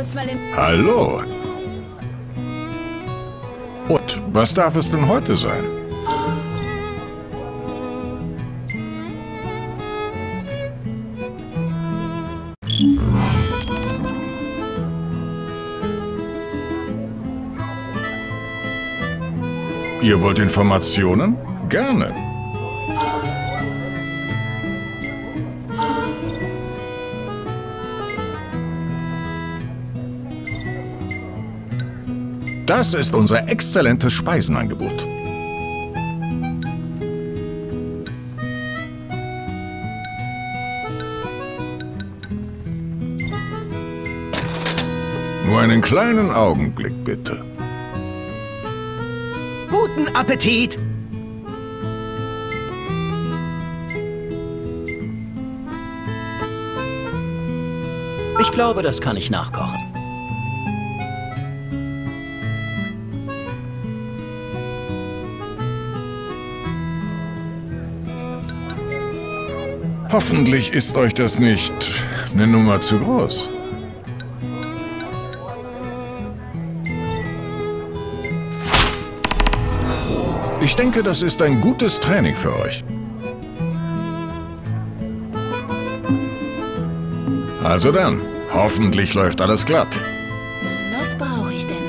kurz mal in... Hallo. Und was darf es denn heute sein? Ihr wollt Informationen? Gerne. Das ist unser exzellentes Speisenangebot. Nur einen kleinen Augenblick, bitte. Guten Appetit! Ich glaube, das kann ich nachkochen. Hoffentlich ist euch das nicht eine Nummer zu groß. Ich denke, das ist ein gutes Training für euch. Also dann, hoffentlich läuft alles glatt. Was brauche ich denn?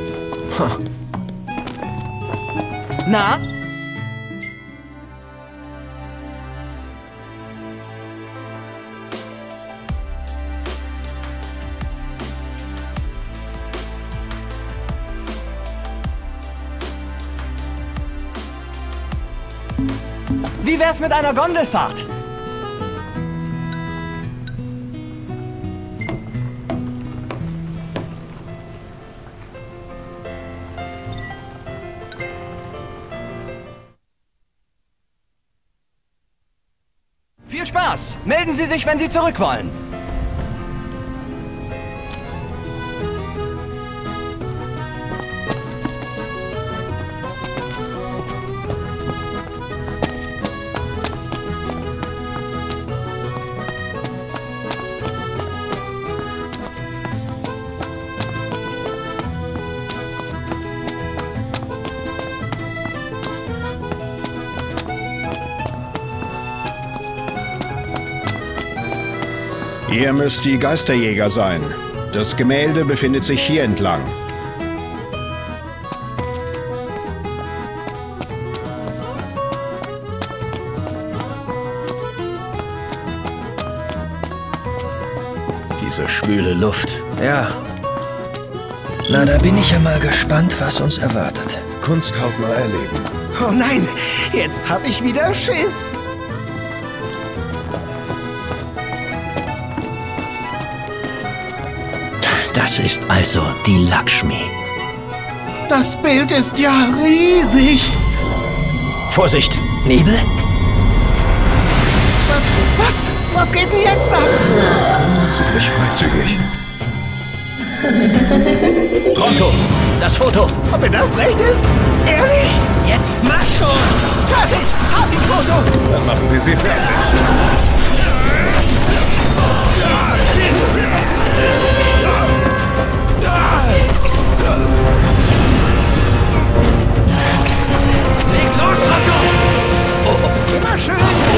Na? Wie wär's mit einer Gondelfahrt? Viel Spaß! Melden Sie sich, wenn Sie zurück wollen. Ihr müsst die Geisterjäger sein. Das Gemälde befindet sich hier entlang. Diese schwüle Luft. Ja. Na, da bin ich ja mal gespannt, was uns erwartet. Kunst hautnah erleben. Oh nein, jetzt hab ich wieder Schiss. Das ist also die Lakshmi. Das Bild ist ja riesig. Vorsicht! Nebel? Was geht denn jetzt ab? Ziemlich freizügig. Pronto! Das Foto! Ob mir das recht ist? Ehrlich? Jetzt mach schon! Fertig! Hab ich Foto! Dann machen wir sie fertig. Leg los, Pronto! Immer schön!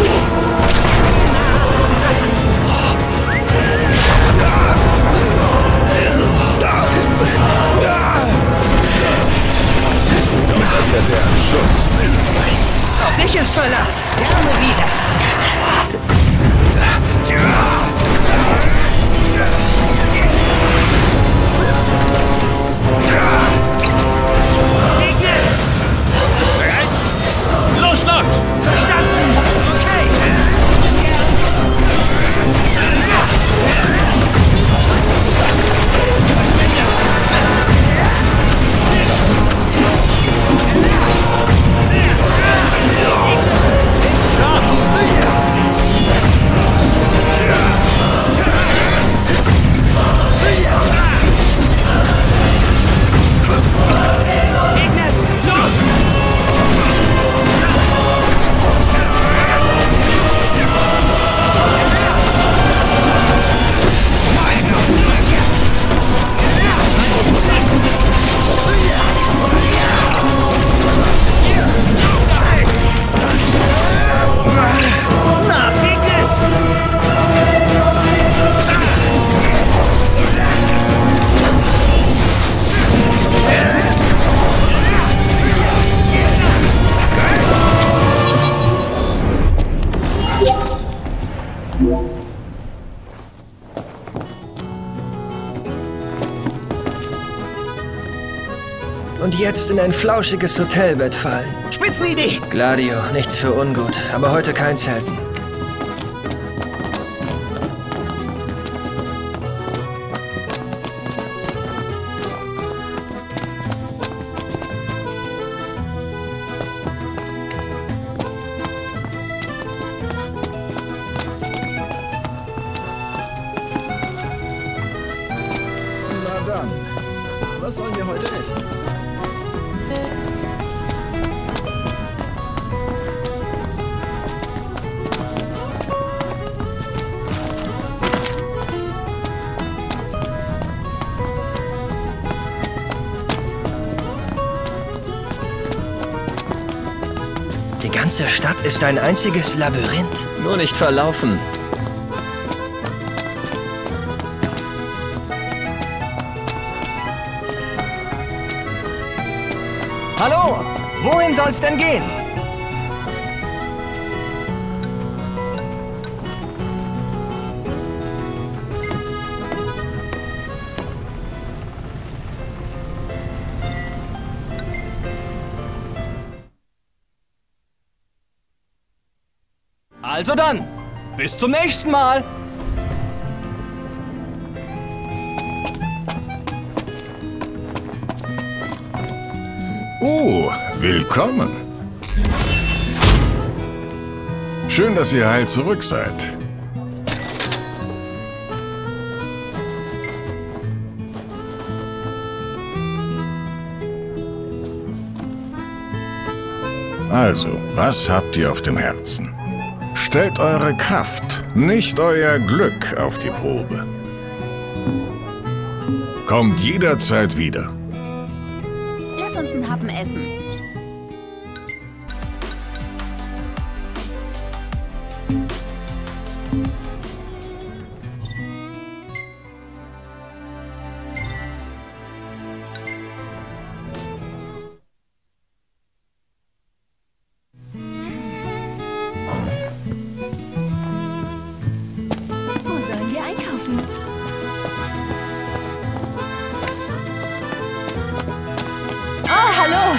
Los, als hätte er einen Schuss. Auf dich ist Verlass! Gerne wieder! und jetzt in ein flauschiges Hotelbett fallen. Spitzenidee! Gladio, nichts für ungut, aber heute kein Zelten. Na dann, was sollen wir heute essen? Die ganze Stadt ist ein einziges Labyrinth. Nur nicht verlaufen. Hallo! Wohin soll's denn gehen? Also dann, bis zum nächsten Mal! Oh, willkommen. Schön, dass ihr heil zurück seid. Also, was habt ihr auf dem Herzen? Stellt eure Kraft, nicht euer Glück auf die Probe. Kommt jederzeit wieder. Lass uns einen Happen essen. Wo sollen wir einkaufen? Oh, hallo!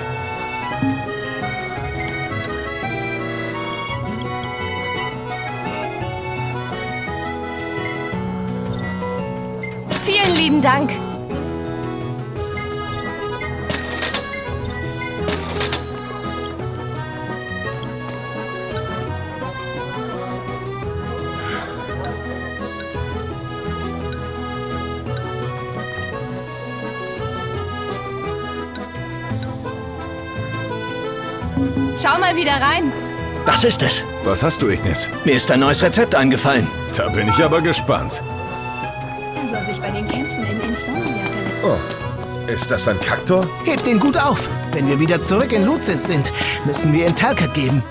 Vielen lieben Dank. Schau mal wieder rein. Was ist es? Was hast du, Ignis? Mir ist ein neues Rezept eingefallen. Da bin ich aber gespannt. Er soll sich bei den Kämpfen in Insomnia verletzen. Oh, ist das ein Kaktor? Hebt den gut auf. Wenn wir wieder zurück in Luzis sind, müssen wir ihn Talcott geben.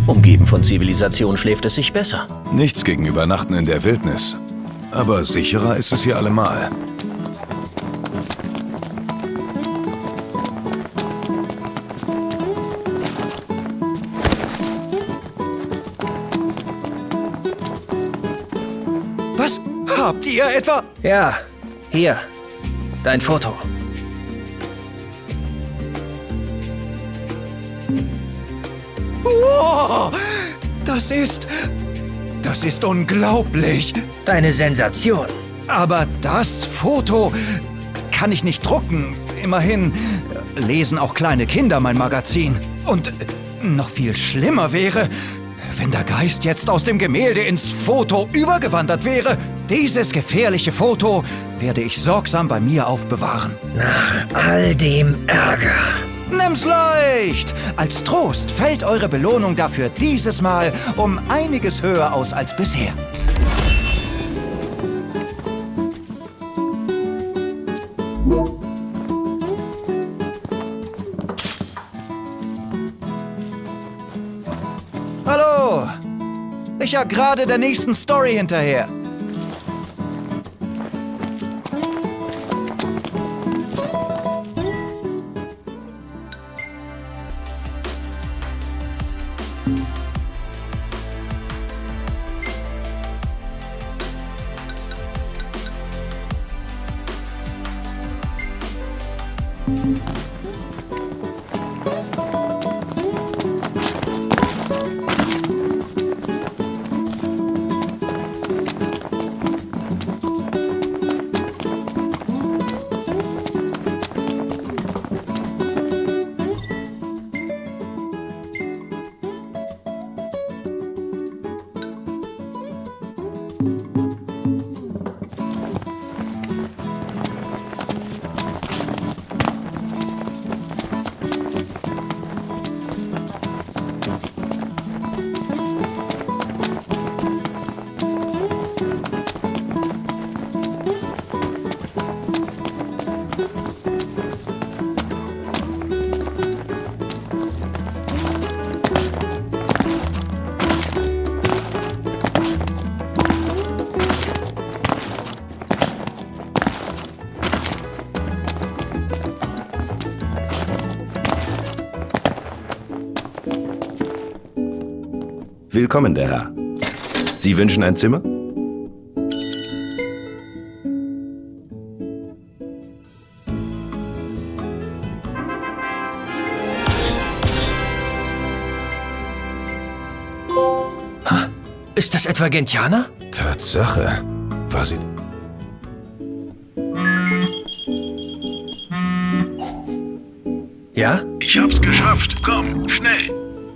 Umgeben von Zivilisation schläft es sich besser. Nichts gegen Übernachten in der Wildnis. Aber sicherer ist es hier allemal. Was? Habt ihr etwa... Ja, hier. Dein Foto. Wow, das ist unglaublich. Deine Sensation. Aber das Foto kann ich nicht drucken. Immerhin lesen auch kleine Kinder mein Magazin. Und noch viel schlimmer wäre, wenn der Geist jetzt aus dem Gemälde ins Foto übergewandert wäre. Dieses gefährliche Foto werde ich sorgsam bei mir aufbewahren. Nach all dem Ärger. Nimm's leicht! Als Trost fällt eure Belohnung dafür dieses Mal um einiges höher aus als bisher. Hallo! Ich jag gerade der nächsten Story hinterher. Willkommen, der Herr. Sie wünschen ein Zimmer? Ist das etwa Gentiana? Tatsache. War sie... Ja? Ich hab's geschafft. Komm, schnell.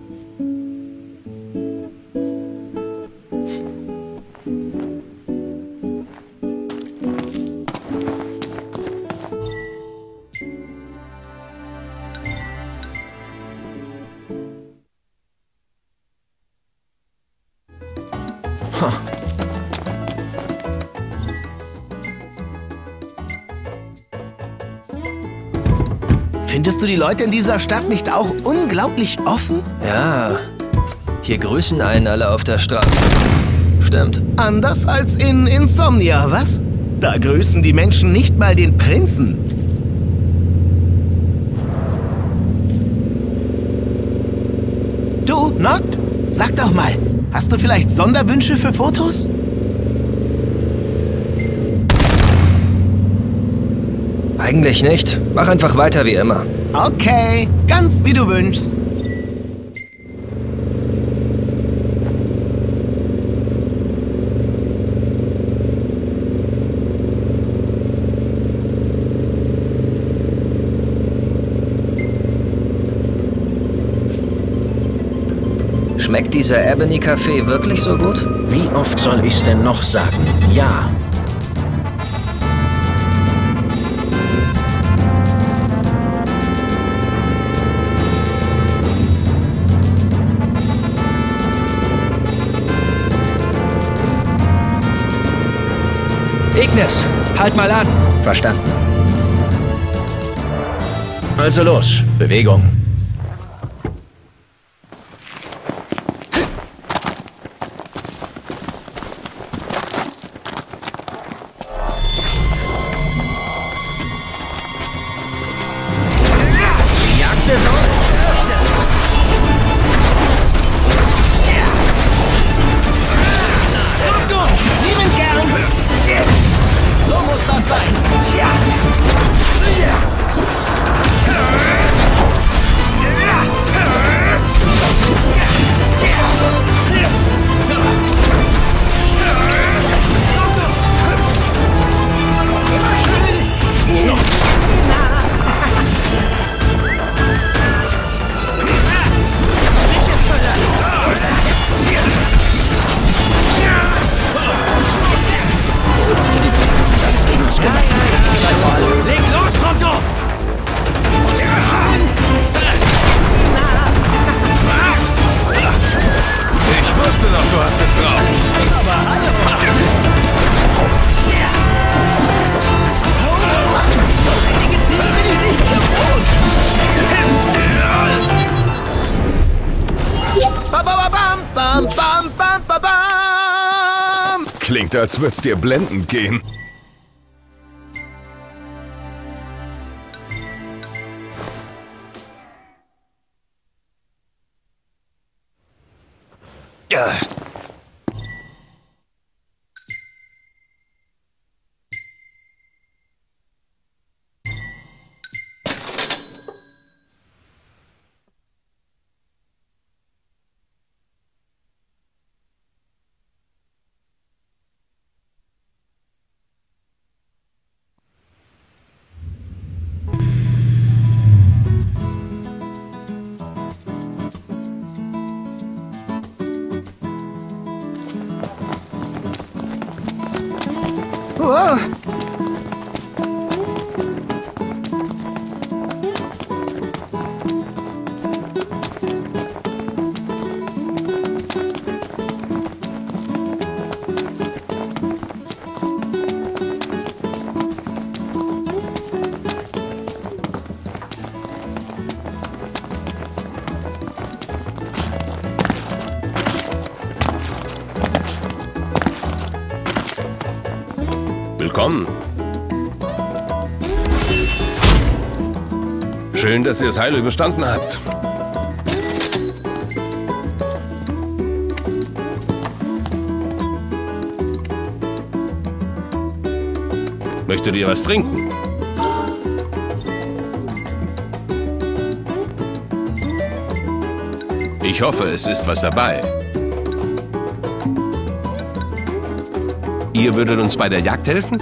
Findest du die Leute in dieser Stadt nicht auch unglaublich offen? Ja. Hier grüßen einen alle auf der Straße. Stimmt. Anders als in Insomnia, was? Da grüßen die Menschen nicht mal den Prinzen. Du, Noct? Sag doch mal, hast du vielleicht Sonderwünsche für Fotos? Eigentlich nicht. Mach einfach weiter wie immer. Okay, ganz wie du wünschst. Schmeckt dieser Ebony-Kaffee wirklich so gut? Wie oft soll ich's denn noch sagen? Ja. Ignis, halt mal an. Verstanden. Also los, Bewegung. Du hast es drauf. Aber hallo! Bam, bam, bam, bam, bam. Klingt, als würd's dir blendend gehen. Ja. Oh. Willkommen. Schön, dass ihr es heil überstanden habt. Möchtet ihr was trinken? Ich hoffe, es ist was dabei. Ihr würdet uns bei der Jagd helfen?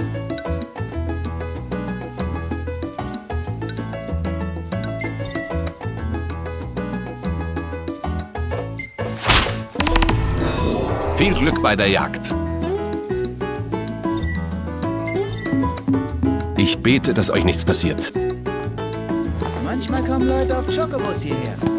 Viel Glück bei der Jagd. Ich bete, dass euch nichts passiert. Manchmal kommen Leute auf Chocobos hierher.